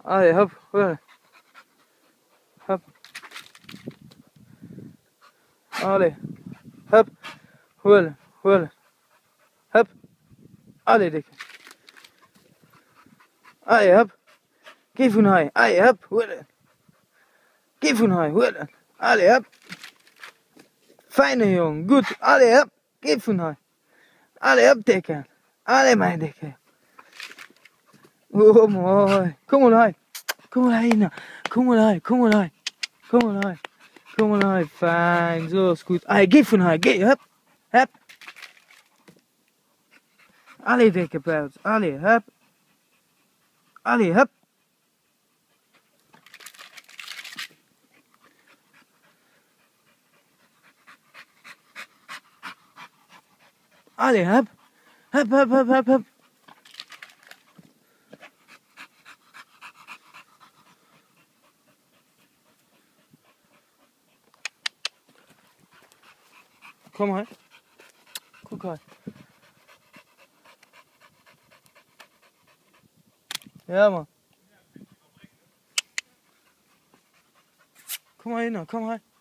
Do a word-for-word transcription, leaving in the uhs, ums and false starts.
Allez, hop, voilà. Hop. Allez, hop, voilà, voilà. Hop. Allez, dikke. Allez, hop. Geef een haai. Allez, hop, voilà. Geef een haai, voilà. Allez, hop. Fijne jongen, goed. Allez, hop. Geef een haai. Allez, hop, dikke. Allez, mijn dikke. Oh, mooi. Kom maar, haai. Kom maar, haai. Kom maar, haai. Kom maar, haai. Kom maar, haai. Kom maar, haai. Fijn, zo is goed. Allez, geef een haai. Geef, hup. Hup. Allez, dikke pijls. Allez, hup. Allez, hup. Allez, hup. Hup, hup, hup, hup, hup. Kom maar. Kom maar. Ja, man. Kom maar hier nou, kom maar.